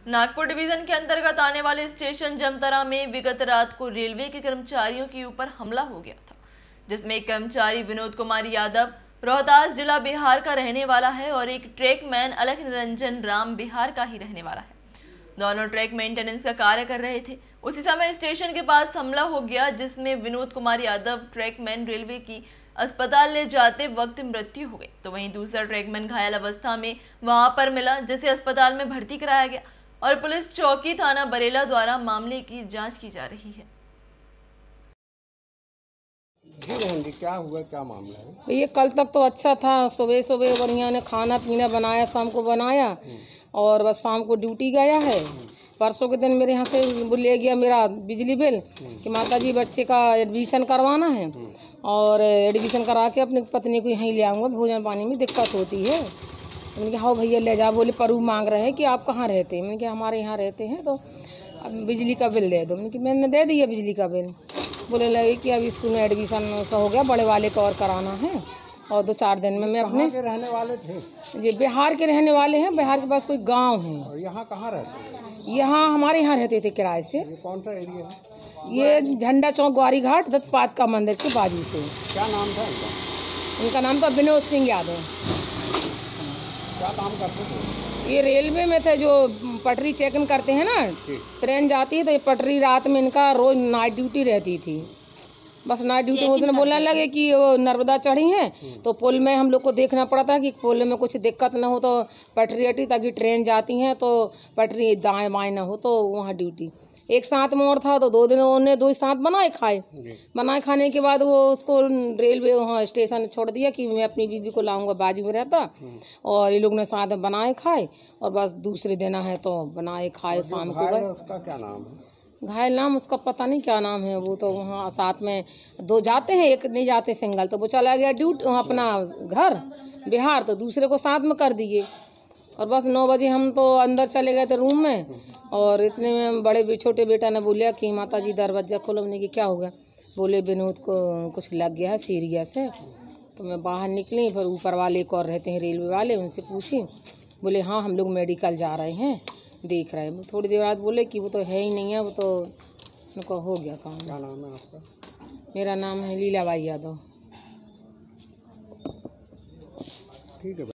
Nagpur division के अंतर्गत आने वाले स्टेशन जमतरा में विगत रात को रेलवे के कर्मचारियों के ऊपर हमला हो गया था, जिसमें एक कर्मचारी विनोद कुमार यादव रोहतास जिला बिहार का रहने वाला है और एक ट्रैकमैन अलख निरंजन राम बिहार का ही रहने वाला है। दोनों ट्रैक मेंटेनेंस का कार्य कर रहे थे। उसी समय स्टेशन के पास हमला हो गया, जिसमें विनोद कुमार यादव ट्रैकमैन रेलवे की अस्पताल ले जाते वक्त मृत्यु हो गई, तो वहीं दूसरा ट्रैकमैन घायल अवस्था में वहां पर मिला, जिसे अस्पताल में भर्ती कराया गया और पुलिस चौकी थाना बरेला द्वारा मामले की जांच की जा रही है। जी क्या हुआ, क्या मामला है? ये कल तक तो अच्छा था, सुबह सुबह बढ़िया ने खाना पीना बनाया, शाम को बनाया और बस शाम को ड्यूटी गया है। परसों के दिन मेरे यहाँ से ले गया मेरा बिजली बिल कि माता जी बच्चे का एडमिशन करवाना है और एडमिशन करा के अपनी पत्नी को यहीं ले आऊँगा, भोजन पानी में दिक्कत होती है। मैंने कहा हाँ भैया ले जा। बोले परू मांग रहे हैं कि आप कहाँ रहते हैं। मैंने कहा हमारे यहाँ रहते हैं, तो अब बिजली का बिल दे दो। मैंने दे दिया बिजली का बिल। बोले लगे कि अब स्कूल में एडमिशन उसका हो गया, बड़े वाले का और कराना है और 2-4 दिन में मैं अपने के रहने वाले थे? जी बिहार के रहने वाले हैं। बिहार के पास कोई गांव है। और यहाँ कहाँ रहते हैं? यहाँ हमारे यहाँ रहते थे किराए से। ये कौन सा एरिया है? ये झंडा चौक ग्वारी घाट दत्तपाद का मंदिर के बाजू से। क्या नाम था इनका? इनका नाम था विनोद सिंह यादव। क्या काम करते थे? ये रेलवे में थे, जो पटरी चेक इन करते हैं ना, ट्रेन जाती है तो ये पटरी रात में इनका रोज नाइट ड्यूटी रहती थी। बस नाइट ड्यूटी उस दिन बोलने लगे कि वो नर्मदा चढ़ी हैं तो पुल में हम लोग को देखना पड़ता है कि पुल में कुछ दिक्कत ना हो, तो पटरी हटी ताकि ट्रेन जाती हैं तो पटरी दाएं बाएं ना हो, तो वहाँ ड्यूटी एक साथ मोड़ था। तो 2 दिन उन्होंने 2 साथ बनाए खाए। बनाए खाने के बाद वो उसको रेलवे वहाँ स्टेशन छोड़ दिया कि मैं अपनी बीबी को लाऊंगा, बाजू में रहता। और ये लोग ने साथ बनाए खाए और बस दूसरे दिन है तो बनाए खाए, शाम को गए। उसका क्या नाम है? घायल नाम उसका पता नहीं क्या नाम है। वो तो वहाँ साथ में 2 जाते हैं, एक नहीं जाते सिंगल, तो वो चला गया ड्यूटी अपना घर बिहार, तो दूसरे को साथ में कर दिए। और बस 9 बजे हम तो अंदर चले गए थे रूम में और इतने में बड़े छोटे बेटा ने बोलिया कि माता जी दरवाजा खोलो। हमने कि क्या हो गया? बोले विनोद को कुछ लग गया है सीरियस है। तो मैं बाहर निकली, फिर ऊपर वाले एक और रहते हैं रेलवे वाले, उनसे पूछी। बोले हाँ हम लोग मेडिकल जा रहे हैं, देख रहे हैं। थोड़ी देर बाद बोले कि वो तो है ही नहीं है, वो तो उनका हो गया काम। क्या नाम है आपका? मेरा नाम है लीलाबाई यादव। ठीक है।